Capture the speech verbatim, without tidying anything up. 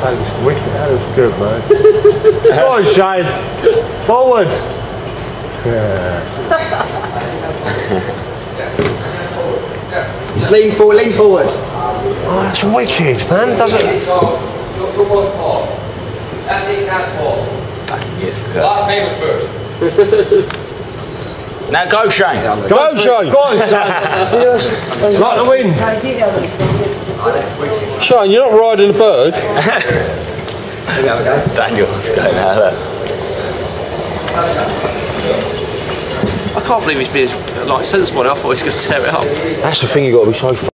That was wicked. That was good, man. Go on, Shane. Forward. Yeah. Just lean forward, lean forward. Oh, that's wicked, man. Does it? Last famous food. Now go, Shane. Go, go Shane. Go on, Shane. Like the wind. Shane, you're not riding a bird. Daniel's going out there. I can't believe he's being like sensible. I thought he was going to tear it up. That's the thing, you got to be so